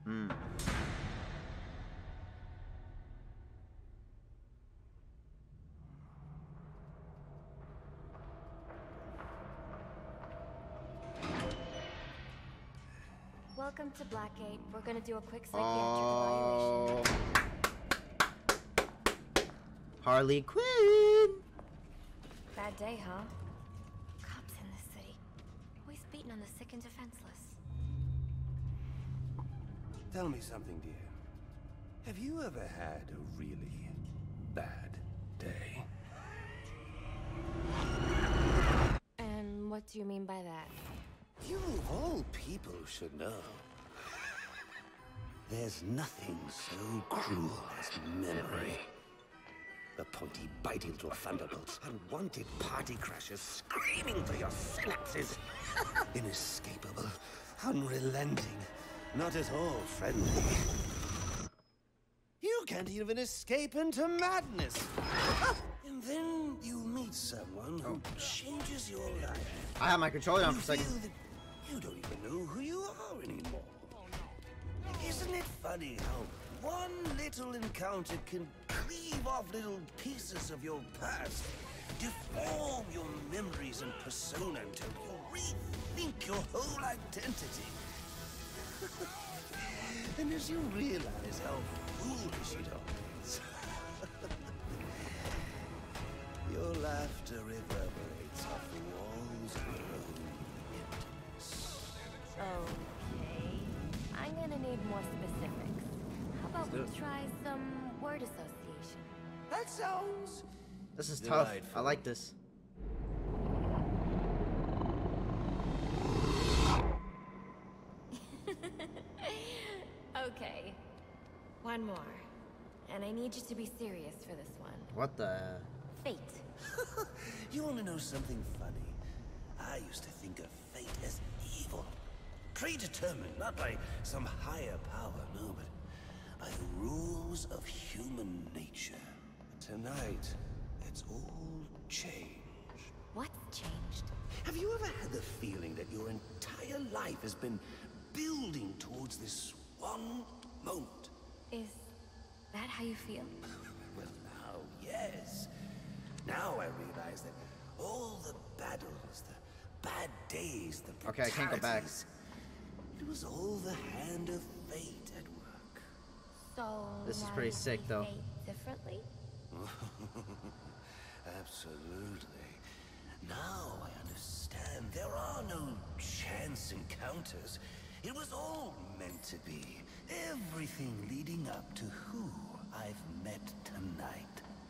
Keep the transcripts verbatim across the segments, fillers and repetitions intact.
Hmm. Welcome to Blackgate. We're gonna do a quick psychiatric Oh. evaluation. Harley Quinn. Bad day, huh? Cops in this city. Always beating on the sick and defenseless. Tell me something, dear. Have you ever had a really bad day? And what do you mean by that? You of all people should know. There's nothing so cruel as memory. The pointy biting through thunderbolts, unwanted party crashes screaming through your synapses. Inescapable, unrelenting, not at all friendly. You can't even escape into madness. And then you meet someone who changes your life. I have my controller on You for a second. feel that you don't even know who you are anymore. Isn't it funny how one little encounter can cleave off little pieces of your past, deform your memories and persona until you rethink your whole identity? And as you realize how foolish it all is, your laughter reverberates off the walls of your own emptiness. Okay. I'm gonna need more specifics. How about we try some word association? That sounds... This is tough. I Delightful. like this. Okay. One more. And I need you to be serious for this one. What the? Fate. You want to know something funny? I used to think of fate as evil. Predetermined, not by some higher power, no, but by the rules of human nature. Tonight, it's all changed. What's changed? Have you ever had the feeling that your entire life has been building towards this one moment? Is that how you feel? Well, now, yes. Now I realize that all the battles, the bad days, the Okay, I can't go back. brutalities, it was all the hand of fate at work. So This is now pretty you sick, see though. fate differently? Absolutely. Now I understand. There are no chance encounters. It was all meant to be. Everything leading up to who I've met tonight.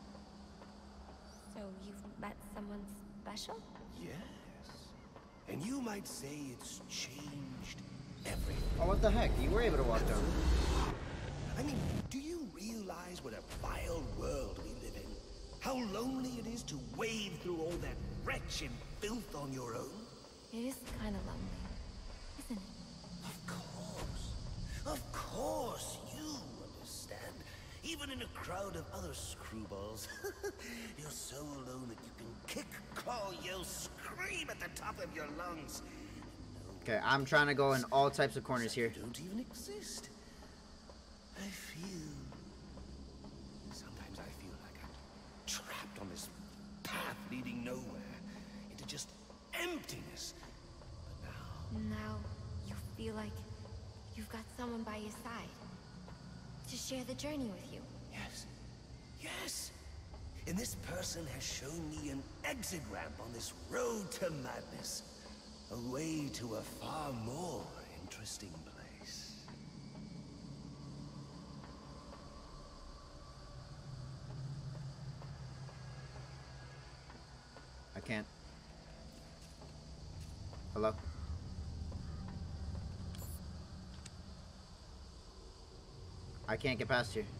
So you've met someone special? Yes. And you might say it's changed everything. Oh, what the heck? You were able to walk down. I mean, do you realize what a vile world we live in? How lonely it is to wade through all that wretched filth on your own? It is kind of lonely, isn't it? Of course. Of course, you understand. Even in a crowd of other screwballs, you're so alone that you can kick, claw, yell, scream at the top of your lungs. Okay, I'm trying to go in all types of corners here. You don't even exist. I feel... Sometimes I feel like I'm trapped on this path leading nowhere, into just emptiness. But now... Now you feel like you've got someone by your side to share the journey with you. Yes. Yes! And this person has shown me an exit ramp on this road to madness. A way to a far more interesting place. I can't. Hello? I can't get past here.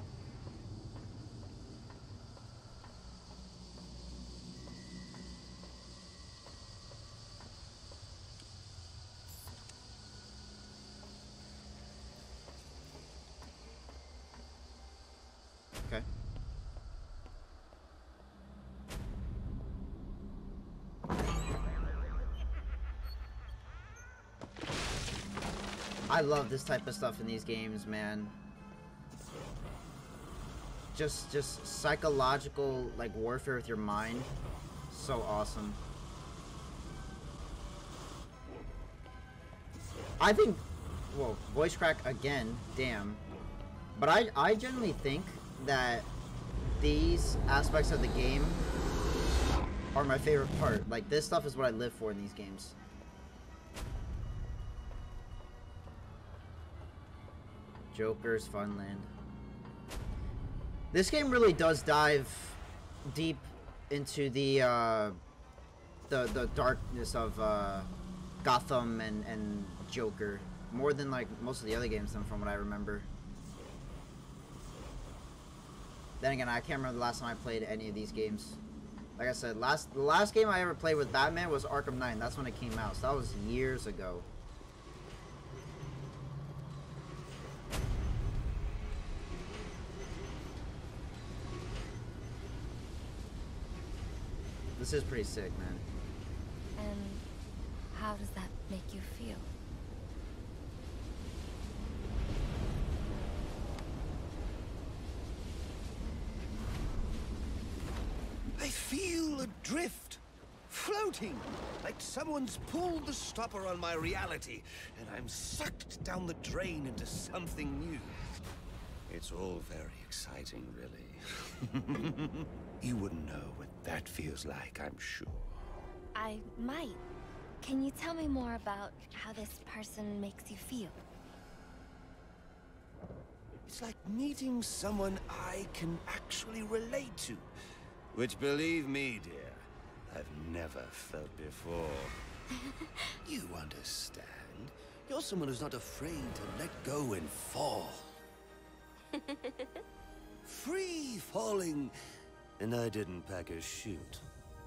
Okay. I love this type of stuff in these games, man. Just, just psychological, like, warfare with your mind. So awesome. I think, well, voice crack again, damn. But I, I generally think that these aspects of the game are my favorite part. Like, this stuff is what I live for in these games. Joker's Funland. This game really does dive deep into the uh, the the darkness of uh, Gotham and and Joker more than like most of the other games, from what I remember. Then again, I can't remember the last time I played any of these games. Like I said, last the last game I ever played with Batman was Arkham Knight. That's when it came out, so that was years ago. This is pretty sick, man. And how does that make you feel? I feel adrift, floating, like someone's pulled the stopper on my reality, and I'm sucked down the drain into something new. It's all very exciting, really. You wouldn't know what that feels like, I'm sure. I might. Can you tell me more about how this person makes you feel? It's like meeting someone I can actually relate to. Which, believe me, dear, I've never felt before. You understand. You're someone who's not afraid to let go and fall. Free falling, and I didn't pack a chute.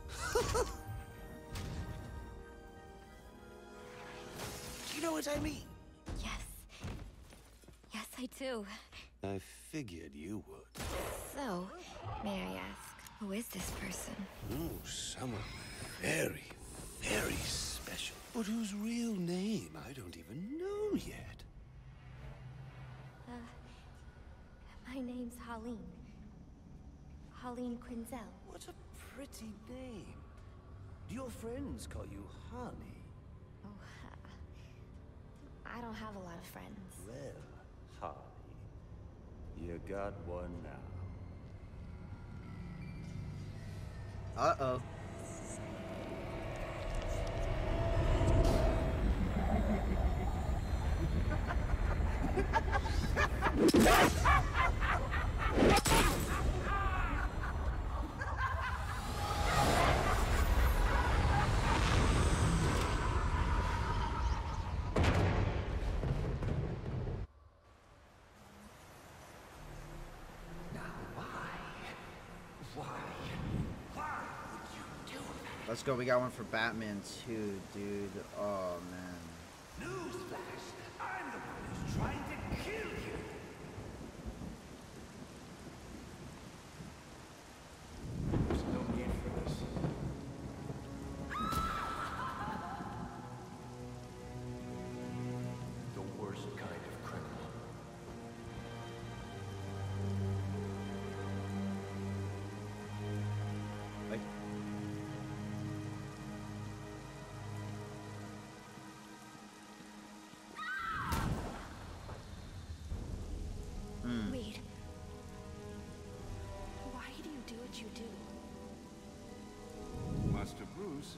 You know what I mean? Yes. Yes, I do. I figured you would. So, may I ask, who is this person? Oh, someone very, very special. But whose real name I don't even know yet. Uh, my name's Harleen. Harleen Quinzel. What a pretty name. Do your friends call you Honey? Oh, uh, I don't have a lot of friends. Well, Honey, you got one now. Uh-oh. Let's go, we got one for Batman too, dude. Oh, man. Newsflash! I'm the one who's trying to kill you! There's no need for this. The worst kind of criminal. Like, Reed. Why do you do what you do? Master Bruce,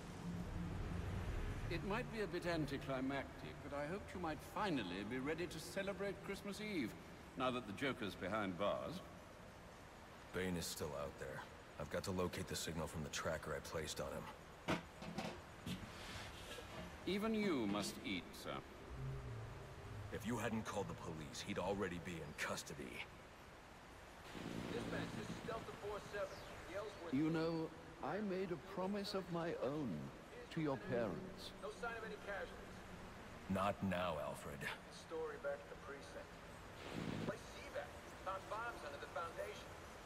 it might be a bit anticlimactic, but I hoped you might finally be ready to celebrate Christmas Eve, now that the Joker's behind bars. Bane is still out there. I've got to locate the signal from the tracker I placed on him. Even you must eat, sir. If you hadn't called the police, he'd already be in custody. You know, I made a promise of my own to your parents. No sign of any casualties. Not now, Alfred. Story back at the precinct. Place C VAC. Found bombs under the foundation.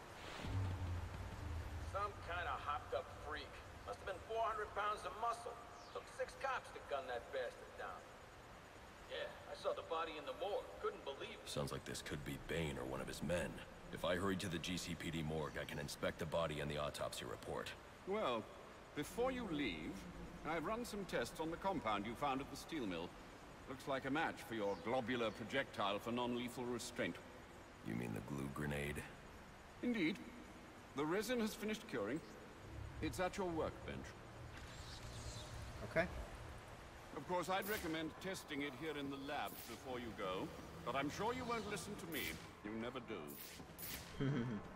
Some kind of hopped-up freak. Must have been four hundred pounds of muscle. Took six cops to gun that bastard down. Yeah, I saw the body in the morgue. Couldn't believe it. Sounds like this could be Bane or one of his men. If I hurry to the G C P D morgue, I can inspect the body and the autopsy report. Well, before you leave, I've run some tests on the compound you found at the steel mill. Looks like a match for your globular projectile for non-lethal restraint. You mean the glue grenade? Indeed. The resin has finished curing. It's at your workbench. Okay. Of course, I'd recommend testing it here in the labs before you go, but I'm sure you won't listen to me. You never do.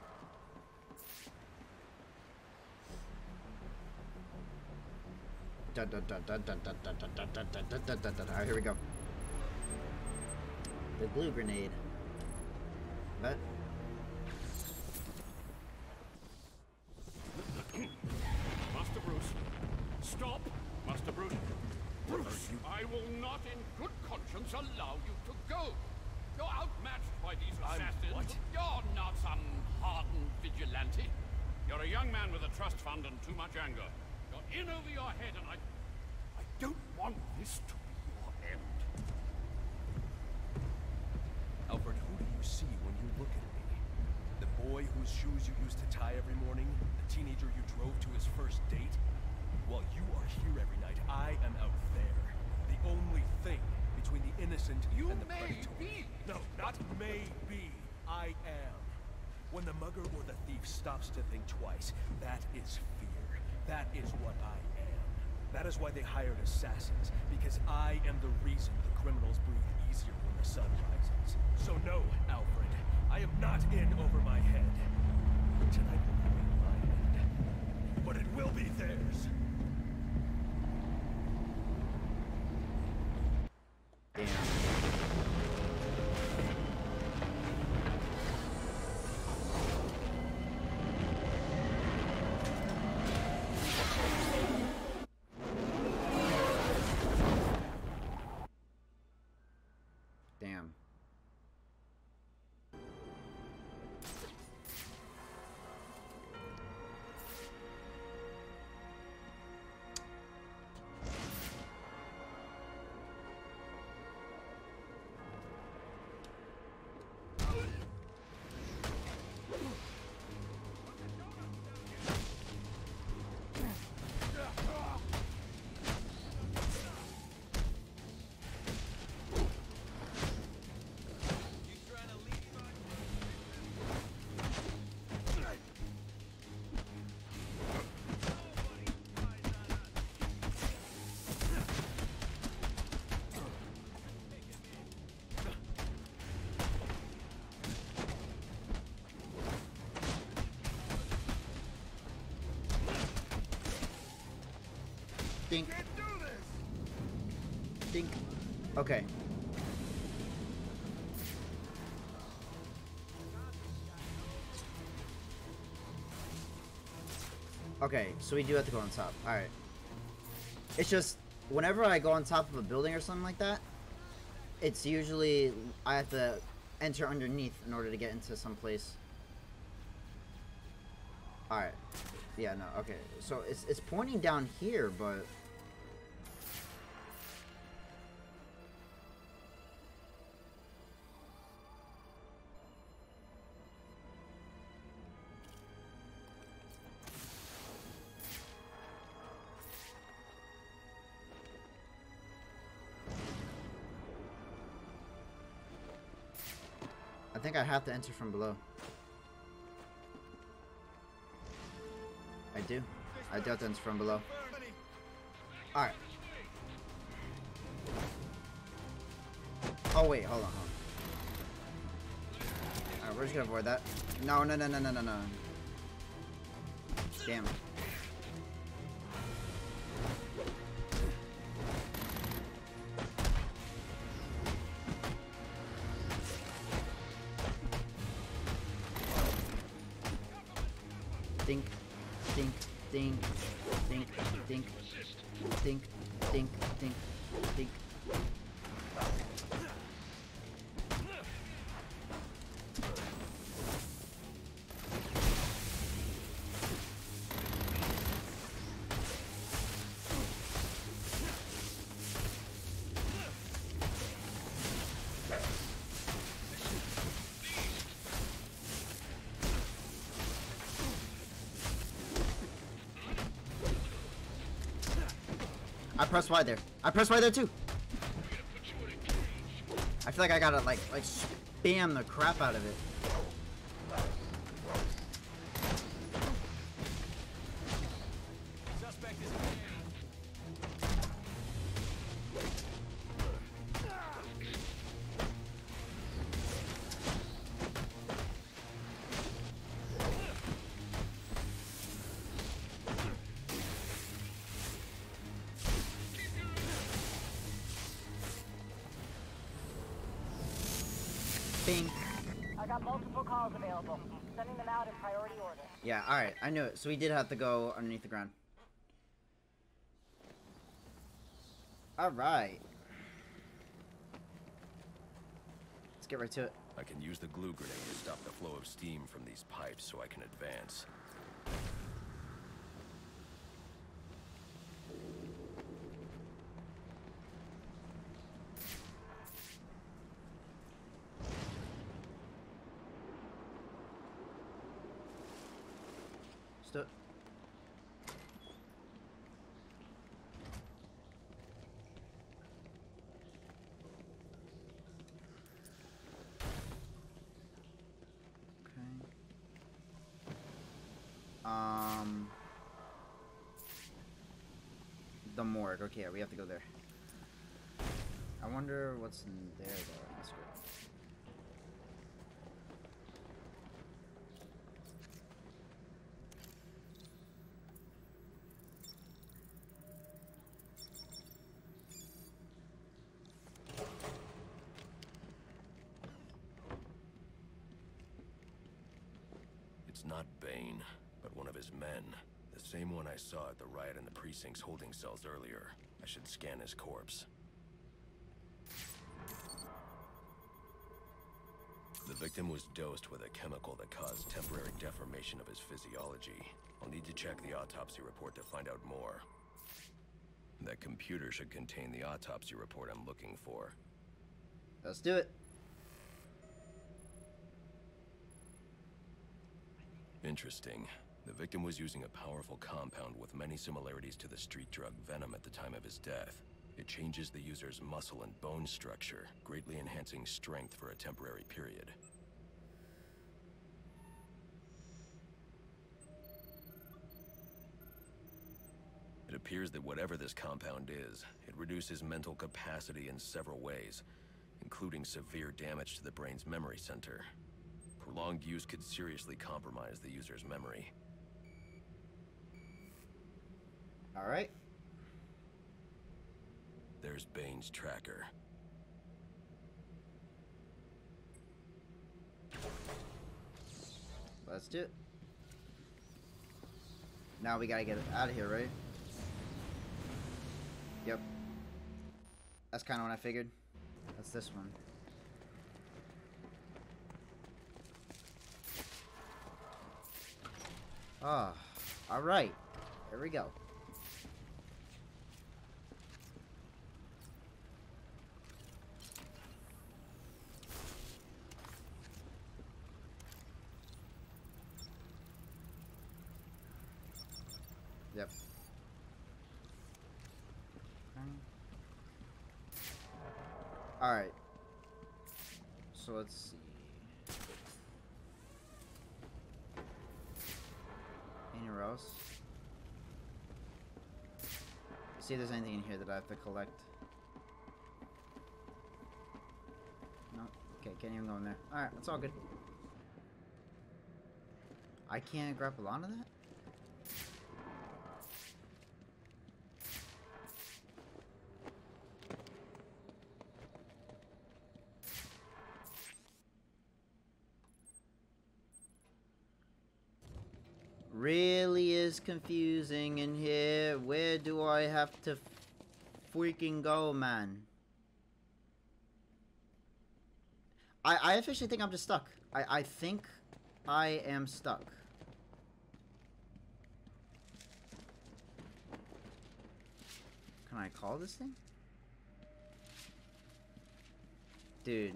Dun, dun, dun, dun, dun, dun, dun, dun, dun, dun, dun, dun, dun, dun, dun. Alright, here we go. The glue grenade. Bet. Master Bruce. Stop! Master Bruce. Bruce, I will not in good conscience allow you to go. You're outmatched by these assassins. What? You're not some hardened vigilante. You're a young man with a trust fund and too much anger. You're in over your head, and I... I don't want this to be your end. Alfred, who do you see when you look at me? The boy whose shoes you used to tie every morning? The teenager you drove to his first date? While you are here every night, I am out there. The only thing between the innocent You and the may predator. be. No, not may be. I am. When the mugger or the thief stops to think twice, that is fear. That is what I am. That is why they hired assassins, because I am the reason the criminals breathe easier when the sun rises. So no, Alfred, I am not in over my head. Tonight will not be my end, but it will be theirs. Damn. Damn. Dink. Dink. Okay. Okay, so we do have to go on top. Alright. It's just, whenever I go on top of a building or something like that, it's usually, I have to enter underneath in order to get into some place. Alright. Yeah, no, okay. So it's, it's pointing down here, but... I think I have to enter from below. I do. I do have to enter from below. Alright. Oh wait, hold on, hold on. Alright, we're just gonna avoid that. No, no, no, no, no, no, no. Damn. Dink, dink, dink, dink, dink, dink, dink, dink, dink. I pressed Y there. I pressed Y there too. I feel like I gotta like like spam the crap out of it. Suspect is Bing. I got multiple calls available. Sending them out in priority order. Yeah, alright, I knew it. So we did have to go underneath the ground. Alright. Let's get right to it. I can use the glue grenade to stop the flow of steam from these pipes so I can advance. Stu- Um, the morgue. Okay, yeah, we have to go there. I wonder what's in there though. That's good. It's not Bane, but one of his men. The same one I saw at the riot in the precinct's holding cells earlier. I should scan his corpse. The victim was dosed with a chemical that caused temporary deformation of his physiology. I'll need to check the autopsy report to find out more. That computer should contain the autopsy report I'm looking for. Let's do it. Interesting. The victim was using a powerful compound with many similarities to the street drug Venom at the time of his death. It changes the user's muscle and bone structure, greatly enhancing strength for a temporary period. It appears that whatever this compound is, it reduces mental capacity in several ways, including severe damage to the brain's memory center. Prolonged use could seriously compromise the user's memory. All right. There's Bane's tracker. Let's do it. Now we gotta get out of here, right? Yep. That's kind of what I figured. That's this one. Ah, all right. Here we go. Yep. All right. So let's see. Anywhere else? See if there's anything in here that I have to collect. No. Okay, can't even go in there. All right, that's all good. I can't grapple onto that? Really is confusing in here. Where do I have to freaking go, man? I, I officially think I'm just stuck. I, I think I am stuck. Can I call this thing? Dude.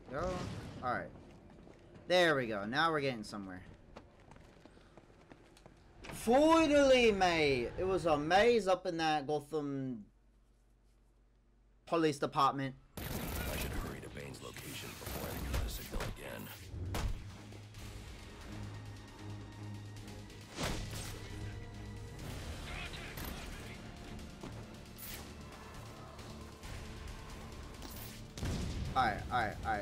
Go. Alright. There we go. Now we're getting somewhere. Finally, mate! It was a maze up in that Gotham Police Department. I should hurry to Bane's location before I use the signal again. Alright, alright, alright.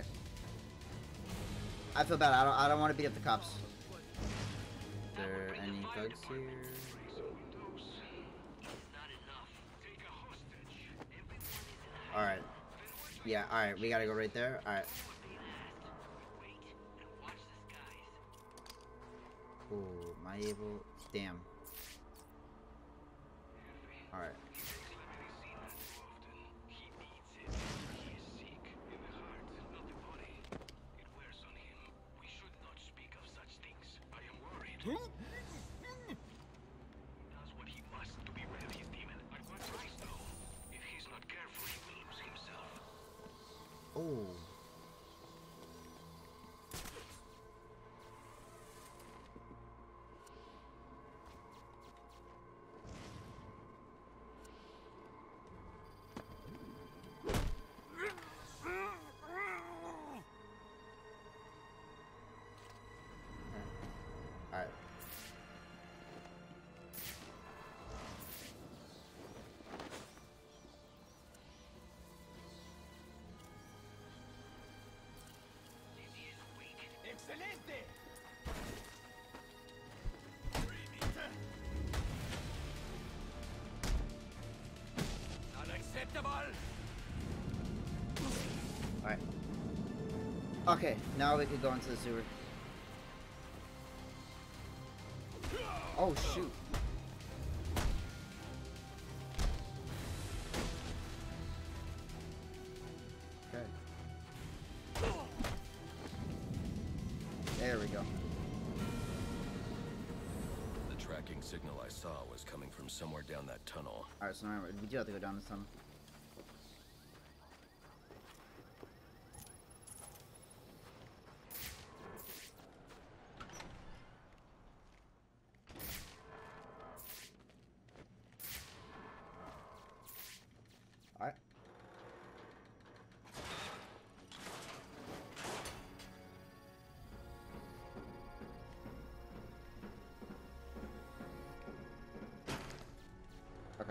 I feel bad. I don't I don't want to beat up the cops. Is there any thugs here? Alright. Yeah, alright, we gotta go right there. Alright. Ooh, am I able? Damn. Alright. Does what he must to be rid of his demon. But what price though? If he's not careful, he will lose himself. Oh. Alright. Excelente! Unacceptable! Alright. Okay, now we could go into the sewer. Oh shoot. Okay. There we go. The tracking signal I saw was coming from somewhere down that tunnel. Alright, so remember, we do have to go down this tunnel. Alright. Okay.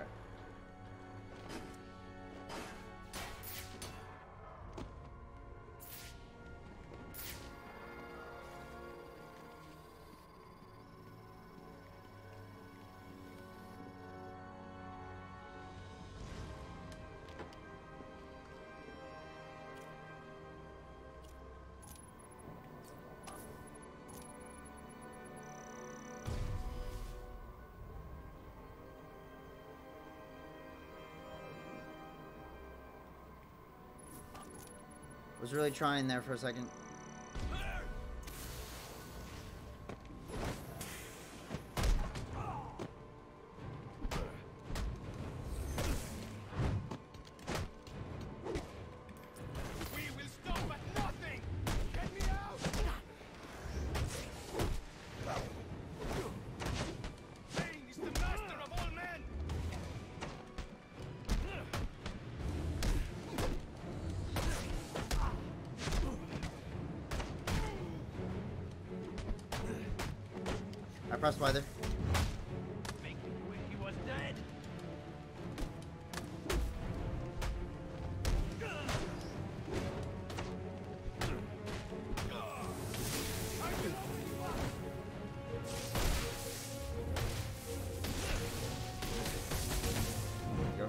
Was really trying there for a second. We will stop at nothing! Get me out! Bane is the master of all men! I pressed by there. Make me wish he was dead! Go.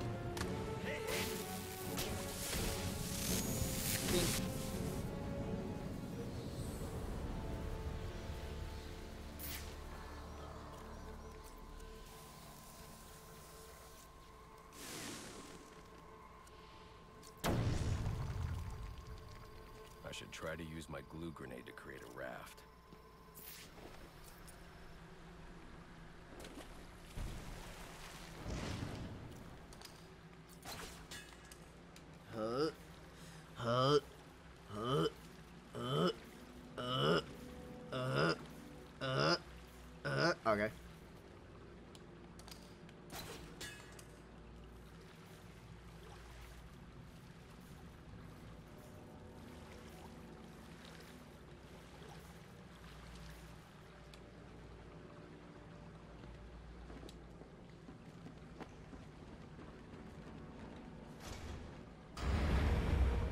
Ding. I should try to use my glue grenade to create a raft. Huh? Huh? Huh?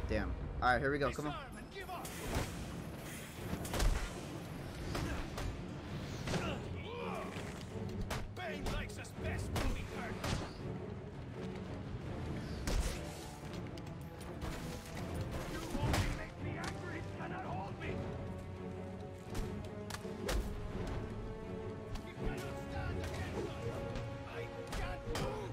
Damn. Alright, here we go. Come on. Bane likes us best when we hurt. You only make me angry, cannot hold me. You cannot stand against us. I can't move.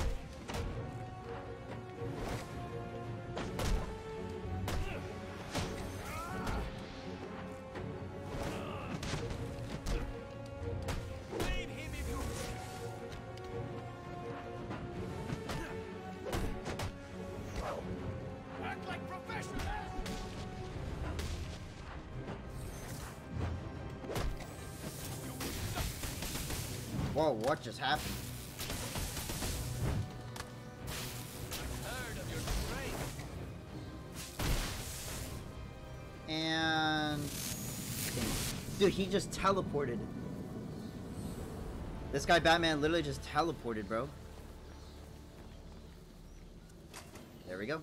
Blame him if you act like professionals. Whoa, what just happened? Heard of your strength. And... Dude, he just teleported. This guy Batman literally just teleported, bro. There we go.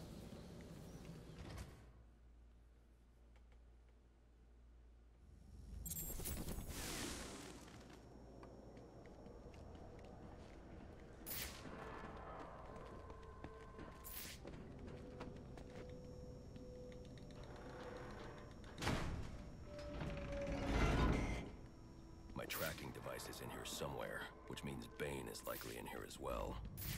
My tracking device is in here somewhere, which means Bane is likely in here as well.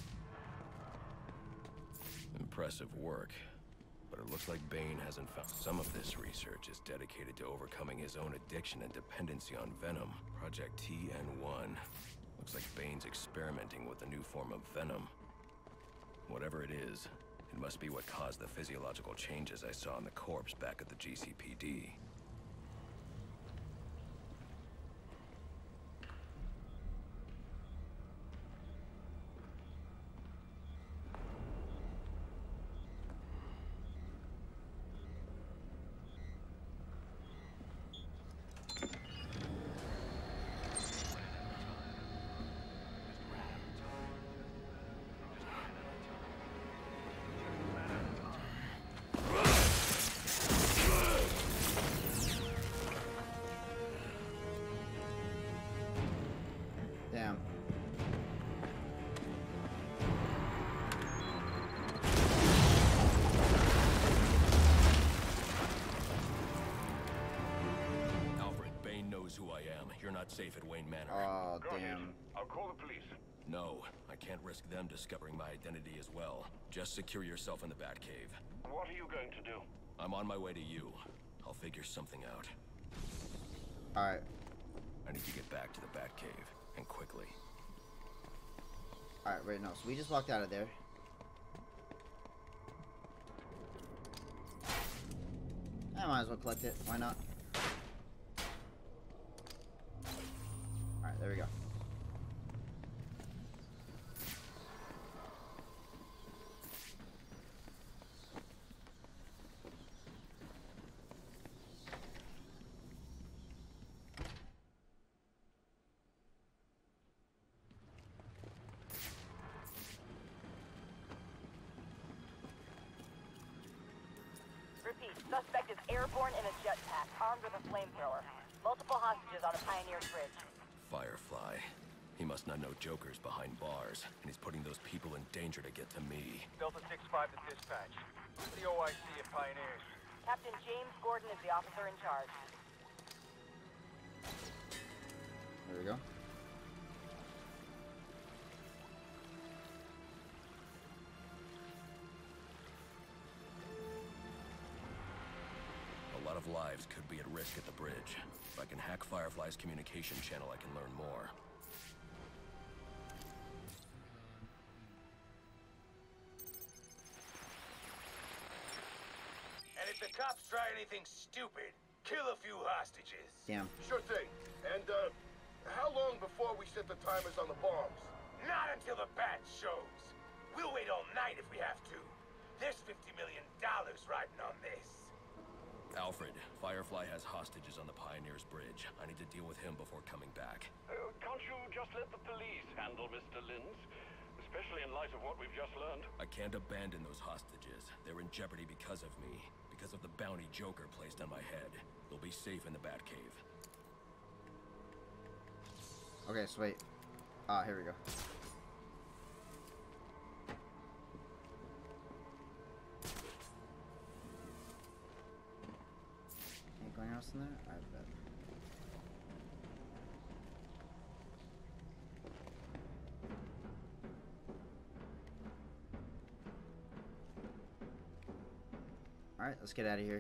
Impressive work, but it looks like Bane hasn't found. Some of this research is dedicated to overcoming his own addiction and dependency on Venom. Project T N one. Looks like Bane's experimenting with a new form of Venom. Whatever it is, it must be what caused the physiological changes I saw in the corpse back at the G C P D. Damn. Alfred, Bane knows who I am. You're not safe at Wayne Manor. Oh, damn. I'll call the police. No, I can't risk them discovering my identity as well. Just secure yourself in the Batcave. What are you going to do? I'm on my way to you. I'll figure something out. Alright. I need to get back to the Batcave, and quickly. Alright, wait, no. So we just walked out of there. I might as well collect it. Why not? Alright, there we go. Repeat, suspect is airborne in a jetpack, armed with a flamethrower. Multiple hostages on a Pioneer's Bridge. Firefly. He must not know Joker's behind bars, and he's putting those people in danger to get to me. Delta six five to dispatch. Who's the O I C at Pioneers? Captain James Gordon is the officer in charge. There we go. A lot of lives could be at risk at the bridge. If I can hack Firefly's communication channel, I can learn more. And if the cops try anything stupid, kill a few hostages. Damn. Sure thing. And, uh, how long before we set the timers on the bombs? Not until the bat shows. We'll wait all night if we have to. There's fifty million dollars riding on this. Alfred, Firefly has hostages on the Pioneer's Bridge. I need to deal with him before coming back. Uh, can't you just let the police handle Mister Linz? especially in light of what we've just learned. I can't abandon those hostages. They're in jeopardy because of me. Because of the bounty Joker placed on my head. They'll be safe in the Batcave. Okay, so wait. Ah, here we go. Anything else in there? I bet. Alright, let's get out of here.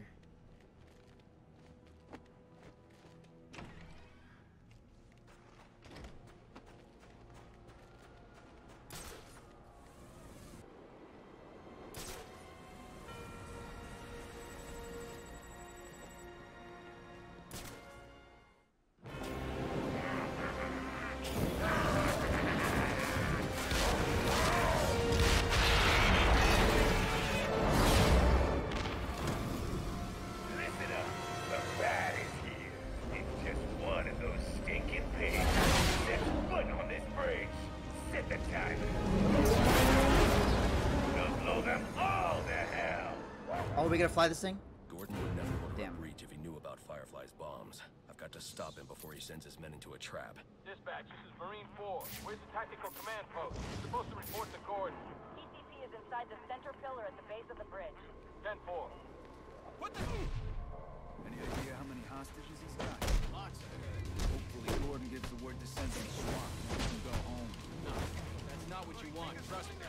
Are we gonna fly this thing? Gordon would never order a breach if he knew about Firefly's bombs. I've got to stop him before he sends his men into a trap. Dispatch, this is Marine four. Where's the tactical command post? You're supposed to report to Gordon. T C P is inside the center pillar at the base of the bridge. ten four. What the? Any idea how many hostages he's got? Lots. Hopefully Gordon gives the word to send them swap. We can go home. No, that's not what you want. Trust me.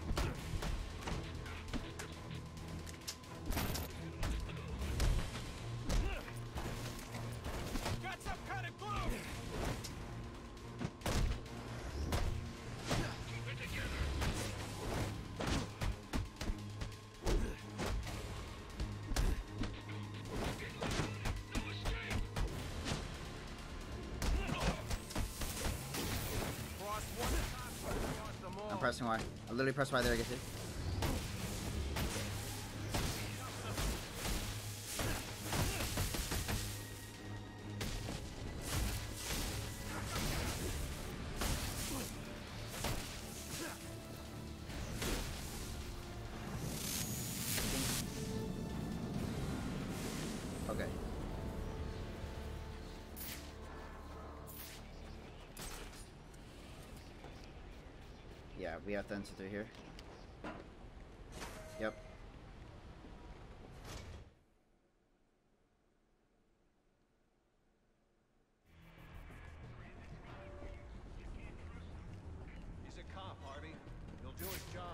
Got some kind of glue! Keep it together. I'm pressing Y. I literally pressed Y there, I guess it. Okay. Yeah, we have to enter through here. Yep. He's a cop, Harvey. He'll do his job.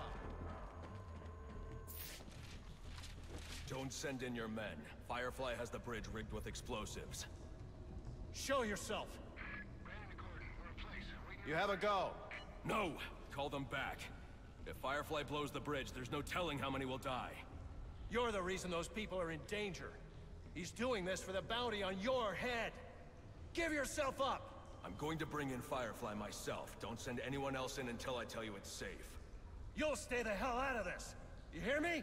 Don't send in your men. Firefly has the bridge rigged with explosives. Show yourself. You have a go. No! Call them back. If Firefly blows the bridge, there's no telling how many will die. You're the reason those people are in danger. He's doing this for the bounty on your head. Give yourself up! I'm going to bring in Firefly myself. Don't send anyone else in until I tell you it's safe. You'll stay the hell out of this! You hear me?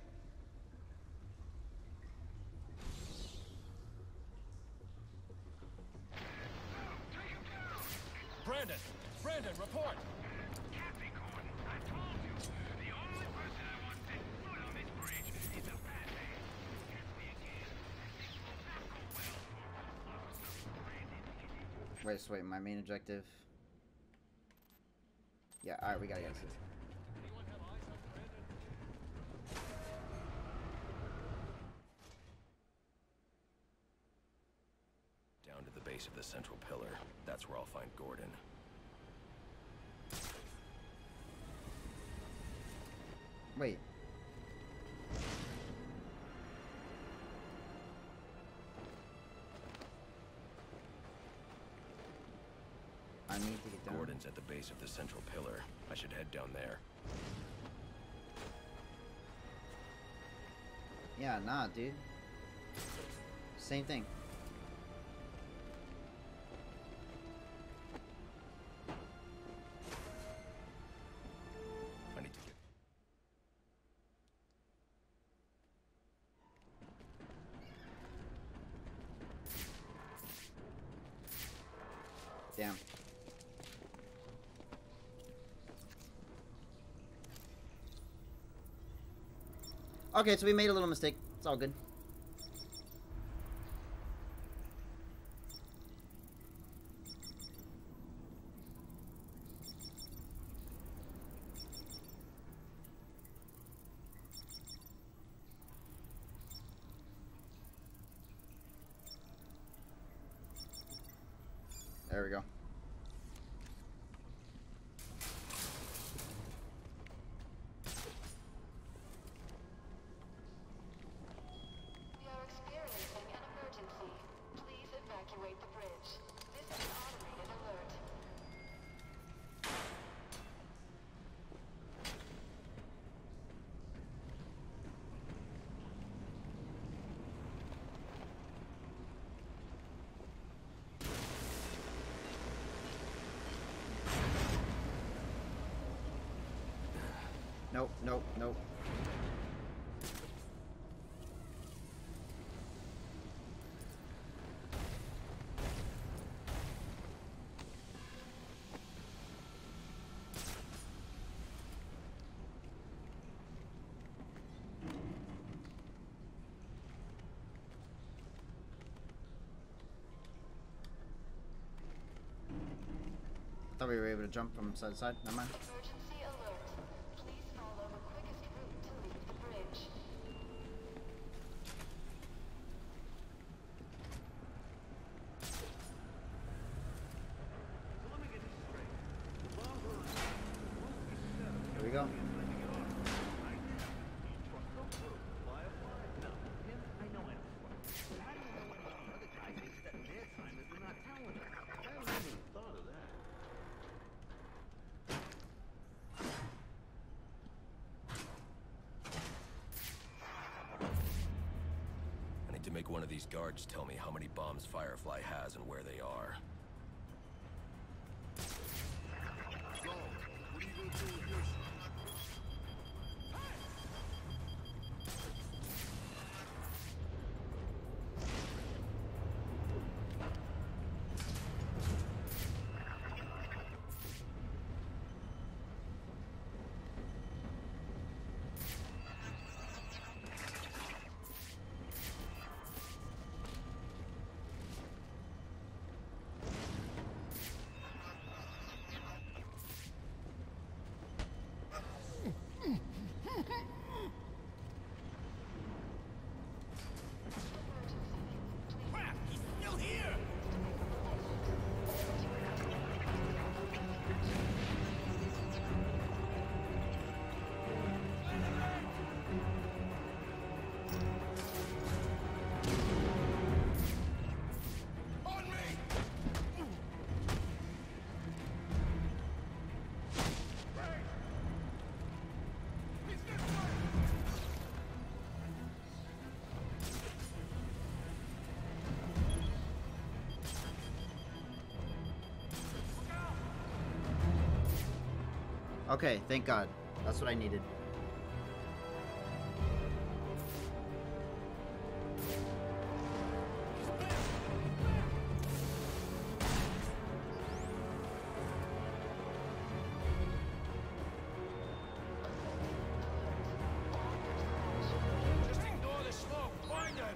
Brandon! Brandon, report! Captain Gordon, I told you, the only person I want set foot on this bridge is a bad man. Catch me again, things will not go well for Officer Brandon. Wait, so wait, my main objective. Yeah, alright, we gotta get this. Down to the base of the central pillar. That's where I'll find Gordon. Wait. I need to get down. Gordon's at the base of the central pillar. I should head down there. Yeah, nah, dude. Same thing. I need to get... Damn. Okay, so we made a little mistake. It's all good. There we go. We are experiencing an emergency. Please evacuate the bridge. This is an automated alert. Nope, nope, nope. Thought we were able to jump from side to side. Never mind. Emergency alert. Please follow the quickest route to leave the bridge. Here we go. I need to make one of these guards tell me how many bombs Firefly has and where they are. So, what are you gonna do with your shit? Crap! He's still here! On me! He's this way! Okay, thank God. That's what I needed. Just ignore the smoke. Find it.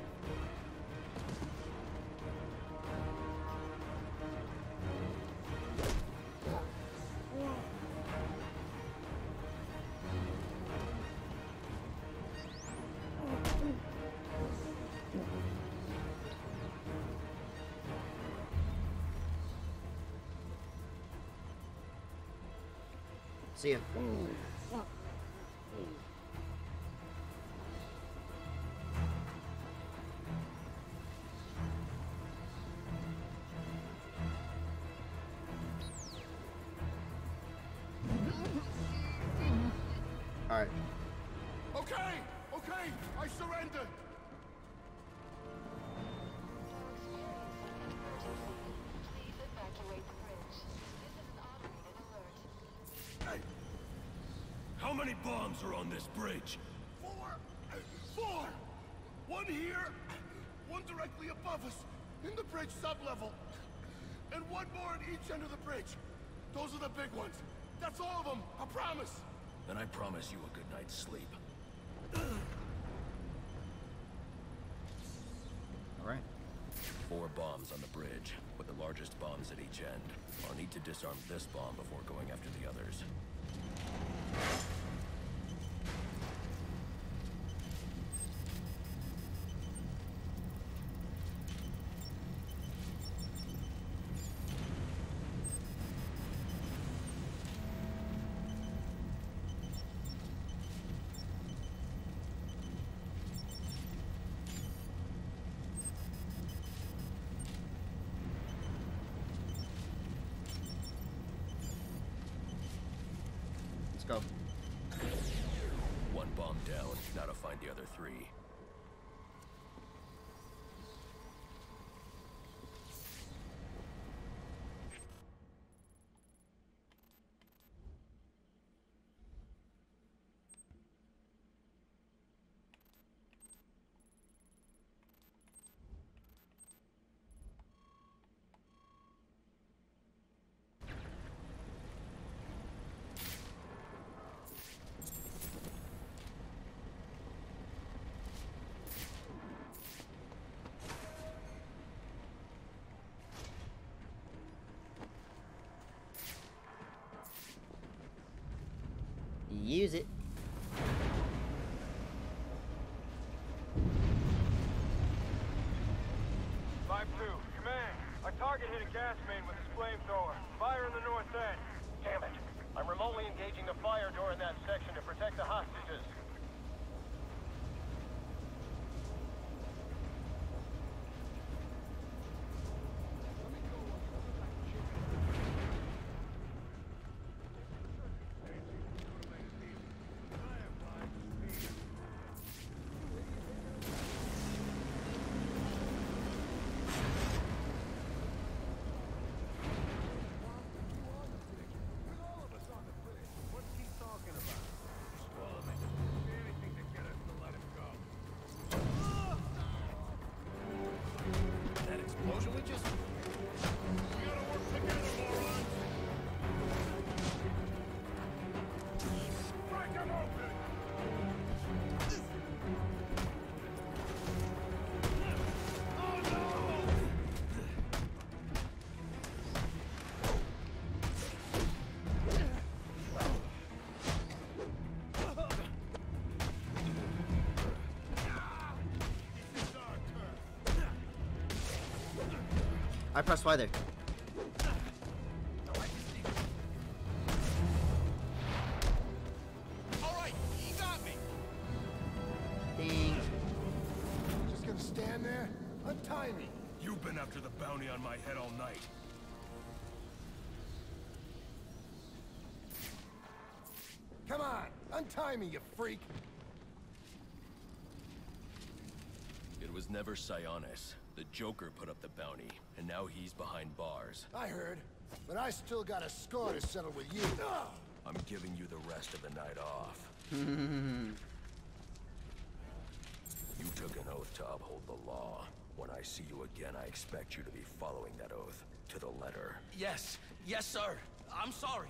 See ya. Alright. Okay, okay, I surrender. Please evacuate the bridge. This is an automated alert. Hey! How many bombs are on this bridge? Four! Four! One here, one directly above us, in the bridge sublevel, and one more at each end of the bridge. Those are the big ones. That's all of them, I promise. Then I promise you a good night's sleep. Alright. Four bombs on the bridge, with the largest bombs at each end. I'll need to disarm this bomb before going after the others. Let's go. One bomb down, now to find the other three. Use it. five two, command. Our target hit a gas main with his flamethrower. Fire in the north end. Damn it. I'm remotely engaging the fire door in that section to protect the hostages. I pressed Y there. Alright, you got me! Ding. Just gonna stand there? Untie me! You've been after the bounty on my head all night. Come on, untie me, you freak! It was never Sionis. The Joker put up the bounty, and now he's behind bars. I heard, but I still got a score to settle with you. I'm giving you the rest of the night off. Hmm. You took an oath to uphold the law. When I see you again, I expect you to be following that oath to the letter. Yes, yes, sir. I'm sorry.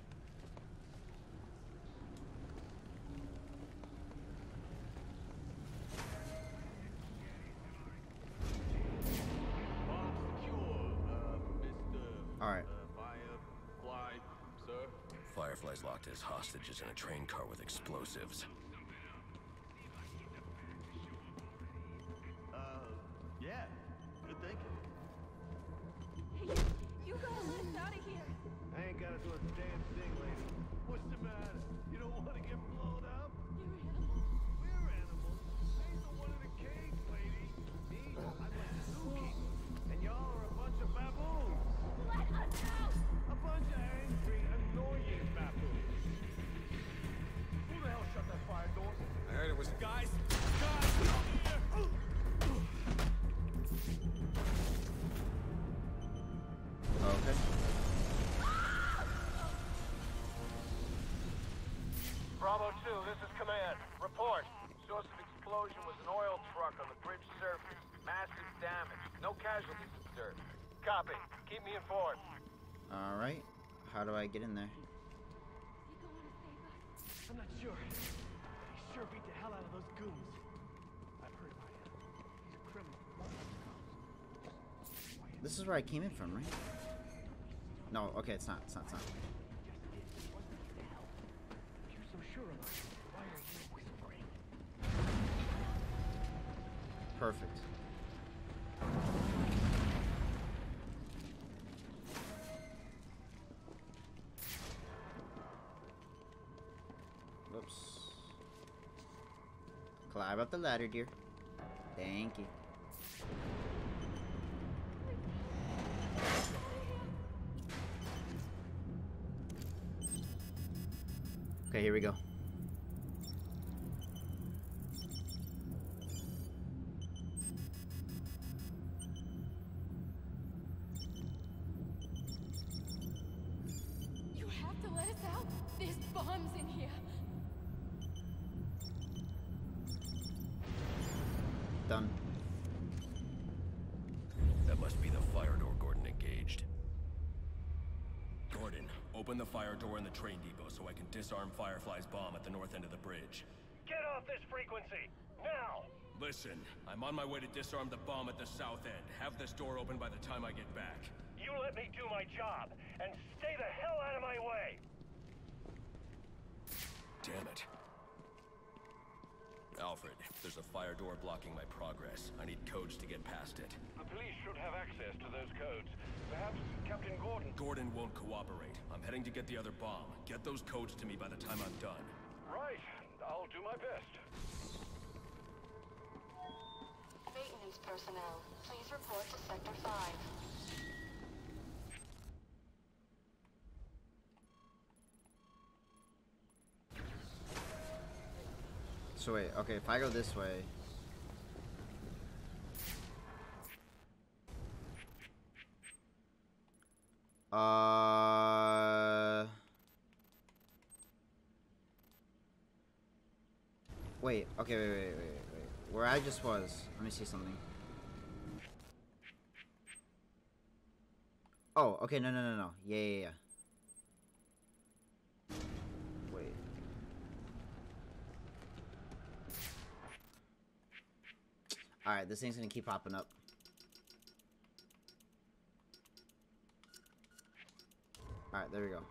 Alright. Firefly, sir. Firefly's locked as hostages in a train car with explosives. Uh, yeah. Good thinking. Hey, you, you gotta let us out of here. I ain't gotta do a damn thing, lady. What's the matter? You don't want to get blown up? You're animals. We're animals. I ain't the one in the cage, lady. Me, I'm like the zookeeper. And y'all are a bunch of baboons. Let us out! A bunch of angry, annoying baboons. Who the hell shut that fire door? I heard it was guys. Guys, out here! Okay. Bravo two, this is command. Report. Source of explosion was an oil truck on the bridge surface. Massive damage. No casualties observed. Copy. Keep me informed. sure beat the hell out of those goons. I've heard about him. He's a criminal. This is where I came in from, right? No, okay, it's not. It's not. It's not. If you're so sure about it, why are you whispering? Perfect. Whoops. Climb up the ladder, dear. Thank you. Okay, here we go. You have to let us out. There's bombs in here. Done. That must be the fire door Gordon engaged. Gordon, open the fire door in the train depot so I can disarm Firefly's bomb at the north end of the bridge. Get off this frequency! Now! Listen, I'm on my way to disarm the bomb at the south end. Have this door open by the time I get back. You let me do my job, and stay the hell out of my way! Damn it. Alfred, there's a fire door blocking my progress. I need codes to get past it. The police should have access to those codes. Perhaps Captain Gordon... Gordon won't cooperate. I'm heading to get the other bomb. Get those codes to me by the time I'm done. Right. I'll do my best. Maintenance personnel, please report to Sector five. So wait, okay, if I go this way... Uh... Wait, okay, wait, wait, wait, wait. Where I just was, let me see something. Oh, okay, no, no, no, no. Yeah, yeah, yeah. Wait. Alright, this thing's gonna keep popping up. Alright, there we go.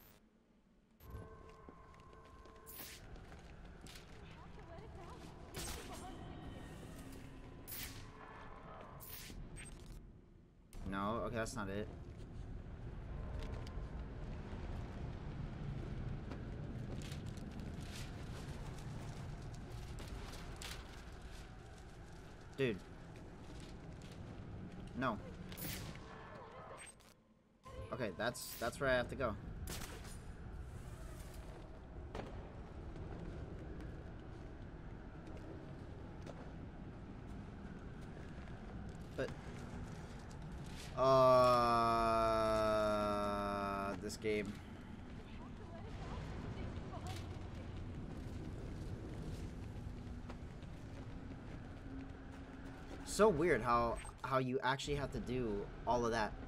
No, okay, that's not it. Dude. No. Okay, that's that's where I have to go. But uh this game. So weird how how you actually have to do all of that.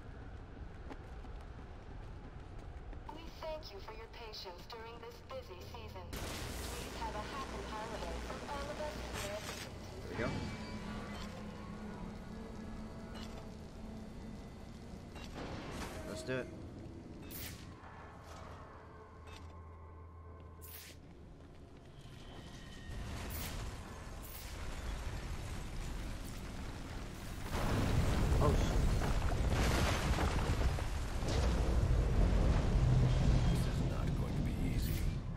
We thank you for your patience during this busy season. Please have a happy holiday from all of us here at the There we go. Let's do it. Oh, shit. This is not going to be easy.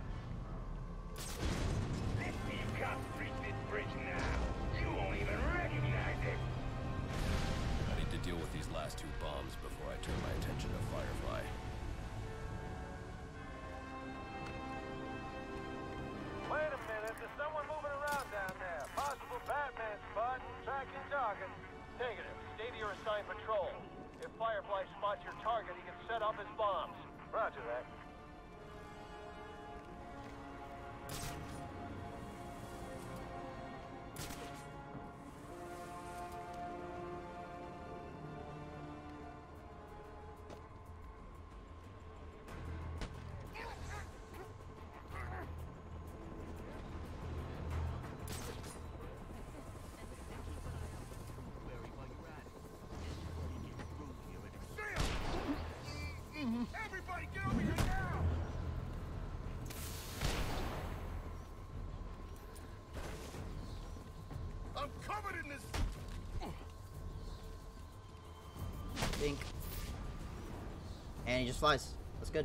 Let's see you cops reach this bridge now. You won't even recognize it. I need to deal with these last two bombs before I turn my attention to Firefly. Wait a minute, there's someone moving around down there. Possible Batman spot, tracking target. Negative. Stay to your assigned patrol. If Firefly spots your target, he can set off his bombs. Roger that. covered in this. Dink. And he just flies. That's good.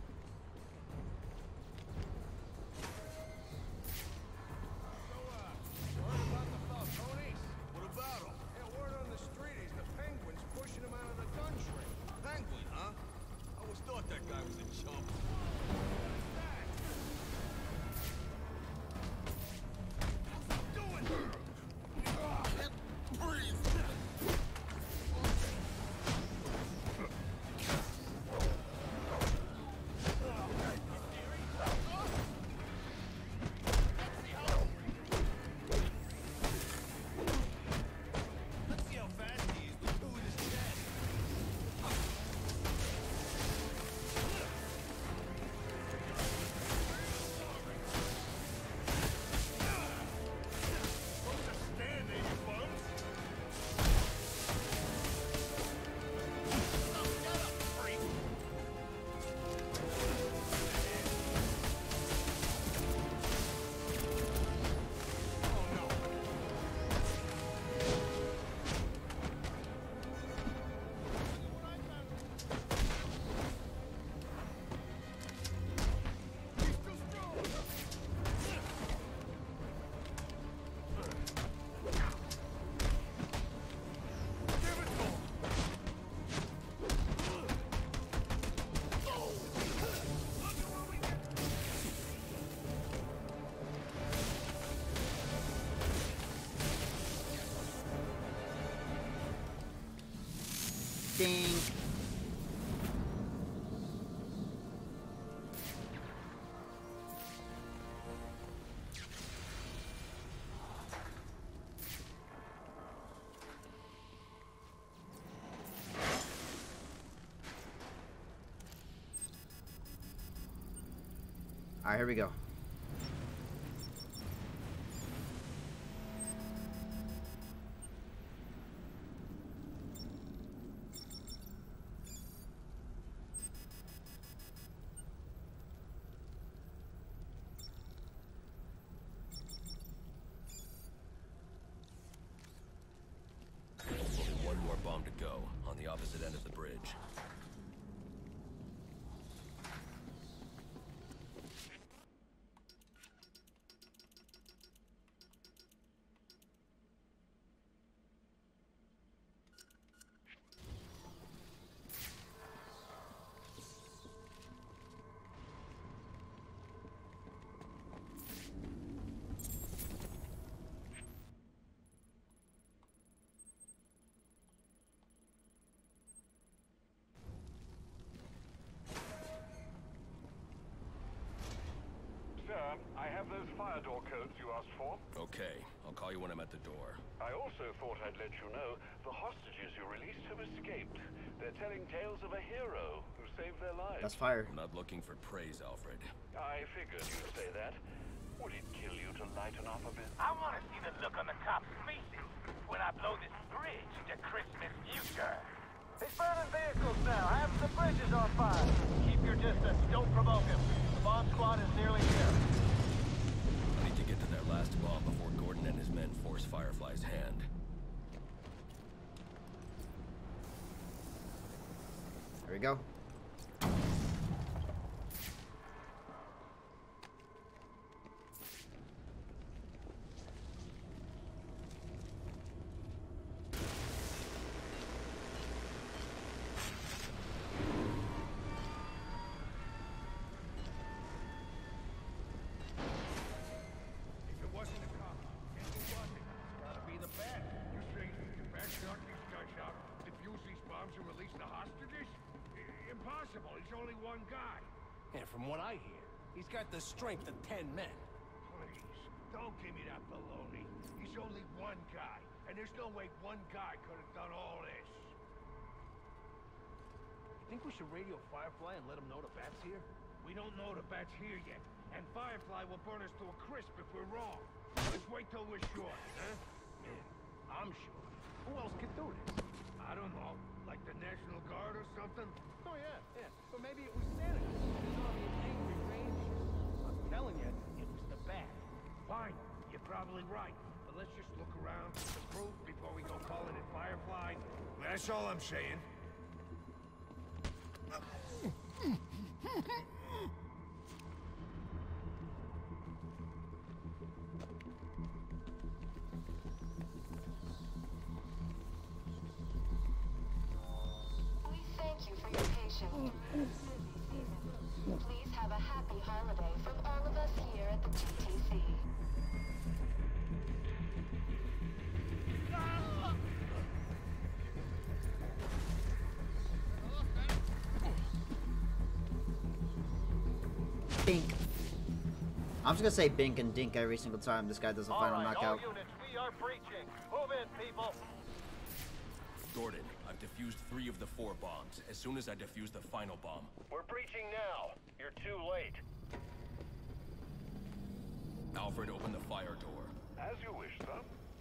Ding. All right, here we go. One more bomb to go on the opposite end of the bridge. Sir, I have those fire door codes you asked for. Okay, I'll call you when I'm at the door. I also thought I'd let you know the hostages you released have escaped. They're telling tales of a hero who saved their lives. That's fire. I'm not looking for praise, Alfred. I figured you'd say that. Would it kill you to lighten up a bit? I want to see the look on the cops' faces when I blow this bridge into Christmas future. He's burning vehicles now. Half the bridge is on fire. Keep your distance. Don't provoke him. The bomb squad is nearly here. I need to get to that last bomb before Gordon and his men force Firefly's hand. There we go. And from what I hear, he's got the strength of ten men. Please, don't give me that baloney. He's only one guy, and there's no way one guy could have done all this. You think we should radio Firefly and let him know the Bat's here? We don't know the Bat's here yet, and Firefly will burn us to a crisp if we're wrong. Let's wait till we're sure, huh? Man, I'm sure. Who else could do this? I don't know, like the National Guard or something? Oh yeah, yeah. But maybe it was Santa Claus, his army of angry reindeer. I'm telling you, it was the Bat. Fine, you're probably right. But let's just look around. That's all I'm saying. We thank you for your patience. Please have a happy holiday from all of us here at the G T C. Bink. I'm just gonna say bink and dink every single time this guy does a final All right, knockout. all units, we are breaching. Move in, people. Gordon, I've defused three of the four bombs. As soon as I defuse the final bomb. We're breaching now. You're too late. Alfred, open the fire door. As you wish, son.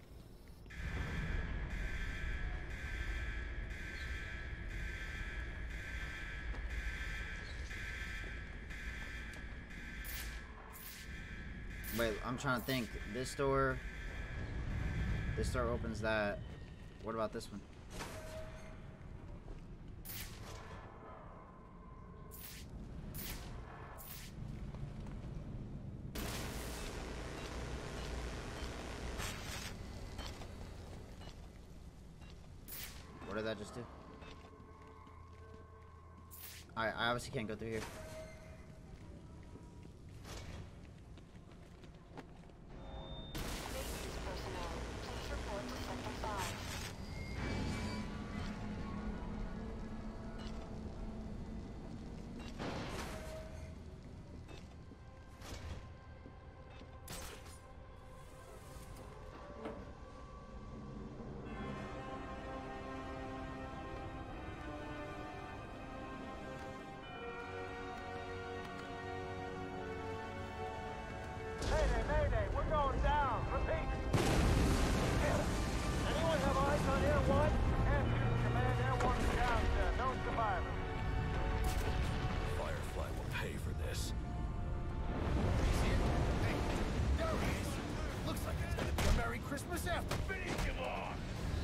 Wait, I'm trying to think. This door. This door opens that. What about this one? What did that just do? Alright, I obviously can't go through here. Mayday, mayday, we're going down. Repeat. Anyone have eyes on Air One? Answer, command Air One is down, sir. No survivors. Firefly will pay for this. Hey, there he is. Looks like it's gonna be a Merry Christmas after. Finish him off.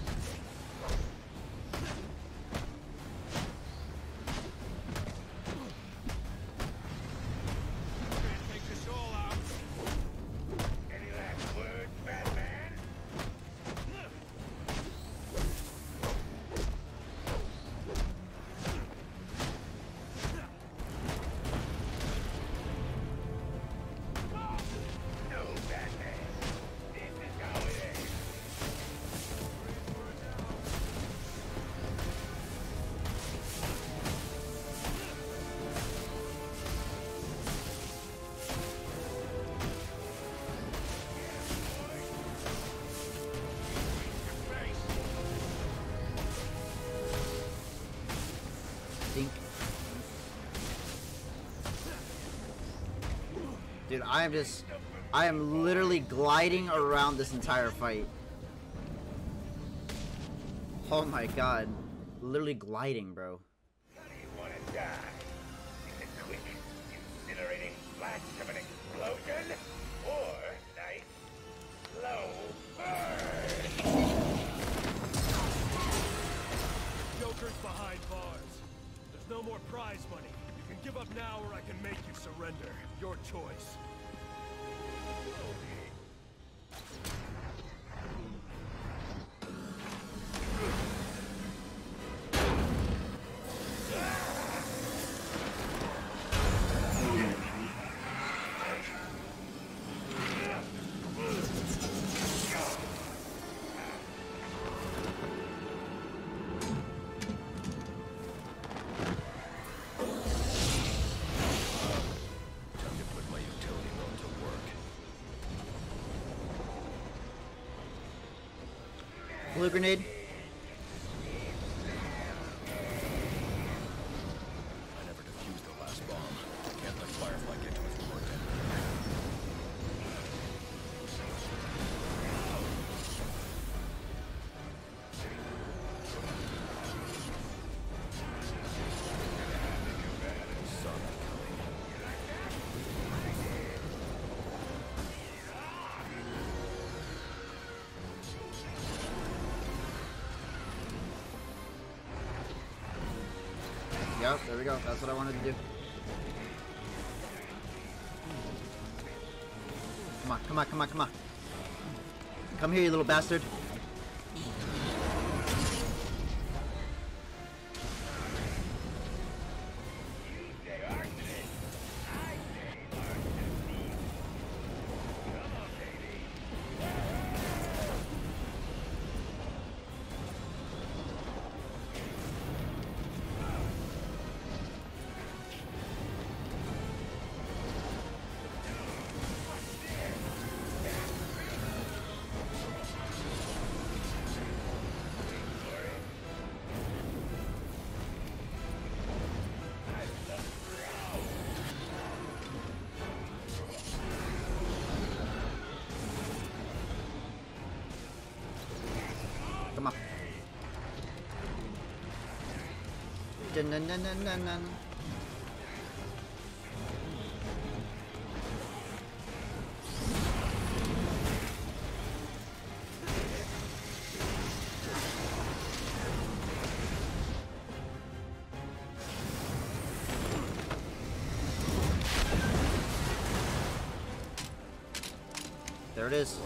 Take this all out. Any last words, Batman? No, Batman. This is how it is. Dink. Dude, I am just... I am literally gliding around this entire fight. Oh my god. Literally gliding, bro. How do you want to die? In a quick, incinerating flash of an explosion? Or nice, slow burn? Joker's behind bars. There's no more prize money. You can give up now or I can make you surrender. Your choice. Time to put my utility mode to work. Blue grenade. I never defused the last bomb. Can't let Firefly get to its work. Yep, there we go. That's what I wanted to do. Come on, come on, come on, come on. Come here, you little bastard. Come on. Dun, dun, dun, dun, dun, dun. There it is.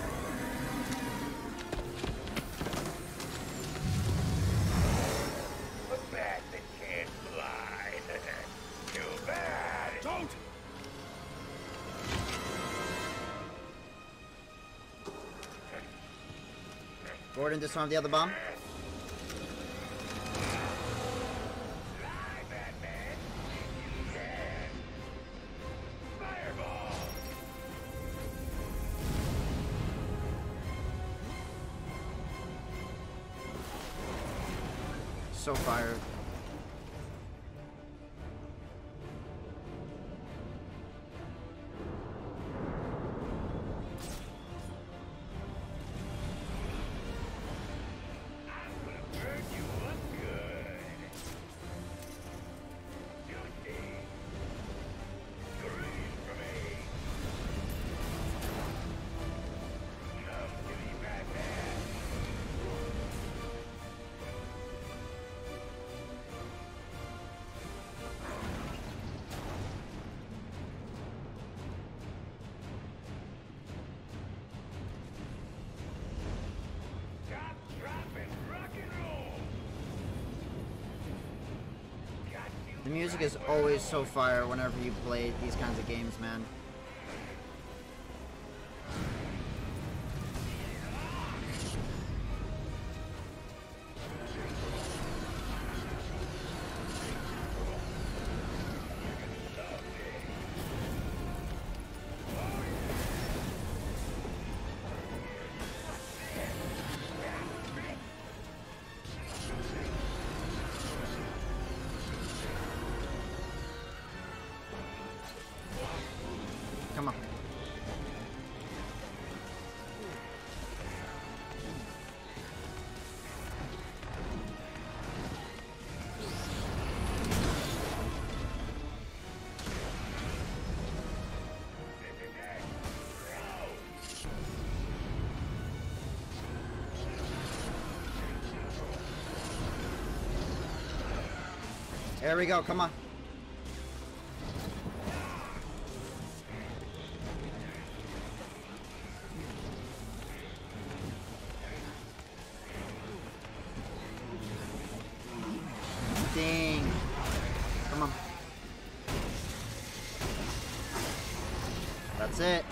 Gordon disarmed the other bomb. So fired. The music is always so fire whenever you play these kinds of games, man. Come on. There we go, come on. Dang. Come on. That's it.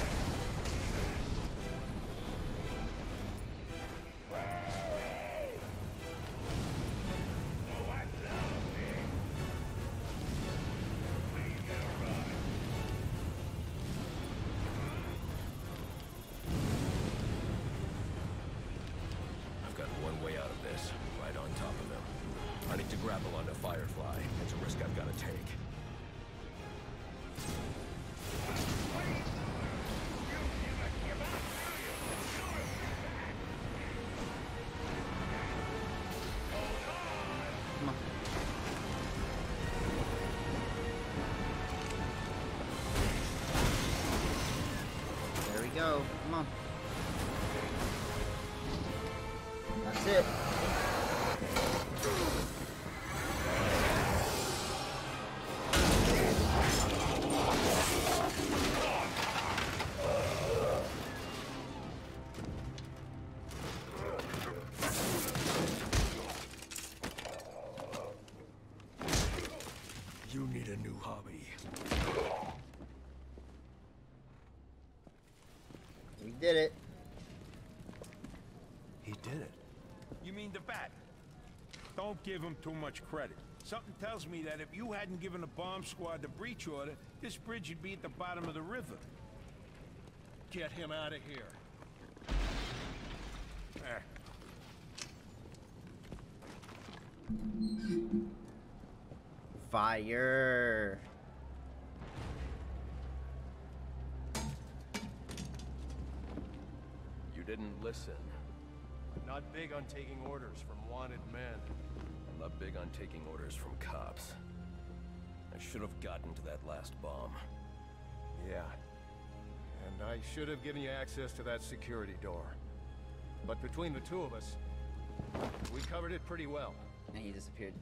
I've got one way out of this, right on top of them. I need to grapple onto Firefly. It's a risk I've got to take. Come on. There we go. Come on. That's it. a new hobby. We did it. He did it. You mean the bat? Don't give him too much credit. Something tells me that if you hadn't given the bomb squad the breach order, this bridge would be at the bottom of the river. Get him out of here. Eh. Fire. You didn't listen. Not big on taking orders from wanted men. I'm not big on taking orders from cops. I should have gotten to that last bomb. Yeah. And I should have given you access to that security door. But between the two of us, we covered it pretty well. And he disappeared.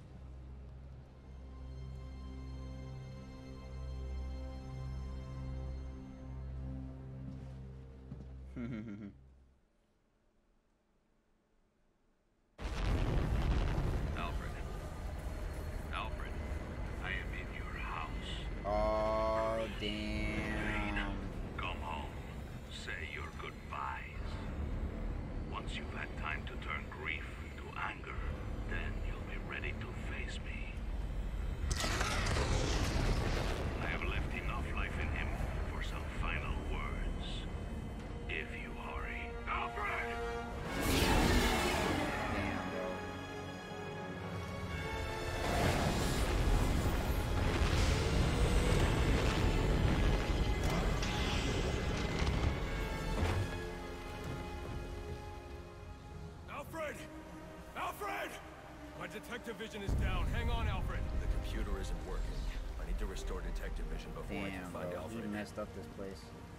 Alfred. Alfred, I am in your house. Oh, damn. Come home. Say your goodbyes. Once you've had time to turn grief to anger, then you'll be ready to face me. I have left enough life in him for some final words. If you hurry. Alfred! Damn, bro. Alfred! Alfred! My detective vision is down. Hang on, Alfred. The computer isn't working. I need to restore detective vision before I can Damn, find bro. Alfred. You messed up this place.